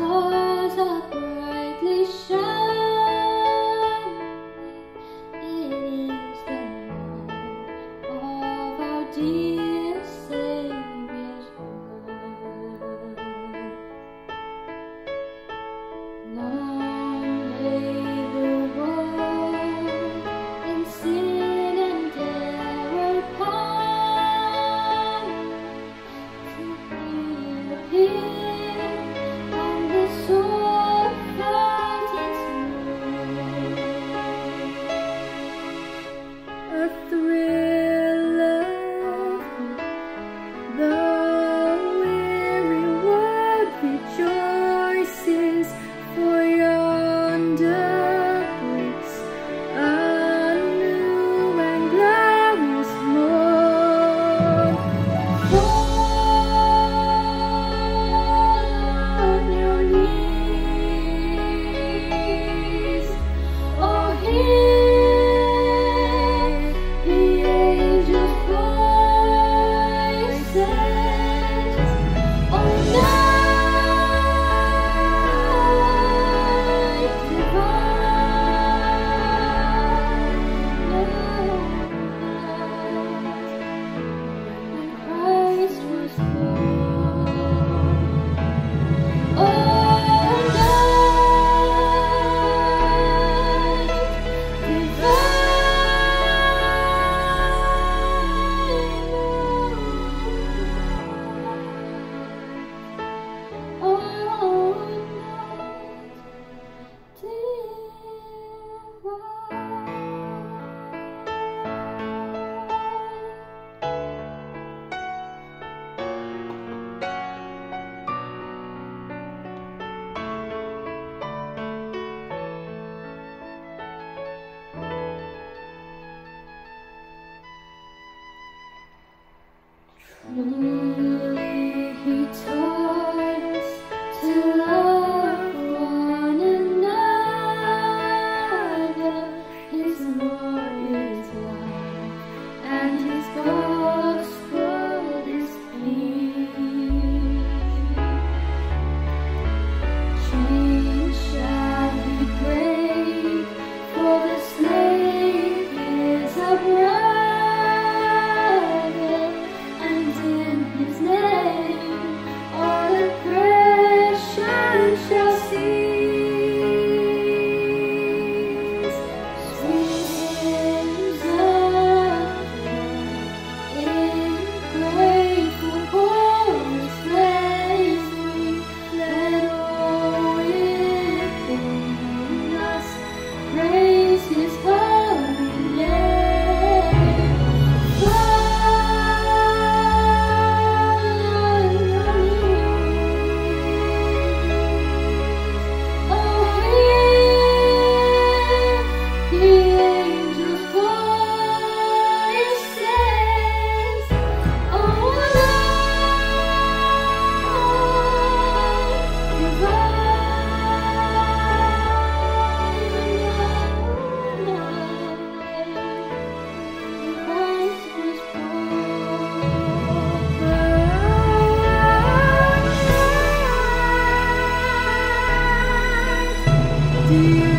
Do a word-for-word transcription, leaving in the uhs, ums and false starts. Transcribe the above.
stars are brightly shining. It is the night of our dear Savior's birth. Long lay the world in sin and error pine, to be appeared, and the soul felt its mood. A thrill of hope, the weary world rejoices, for yonder breaks a new and glorious morn. Fall on your knees, oh, hear the angels' voices, oh, night divine, when Christ was born. Oh, night divine, oh, truly he taught us to love one another. His law is life, and his gospel is peace. Chains shall he break, for the slave is a brother. And in his name all oppression shall cease. Sweet hymns of joy in grateful chorus raise we, let all within us praise his holy name. Dear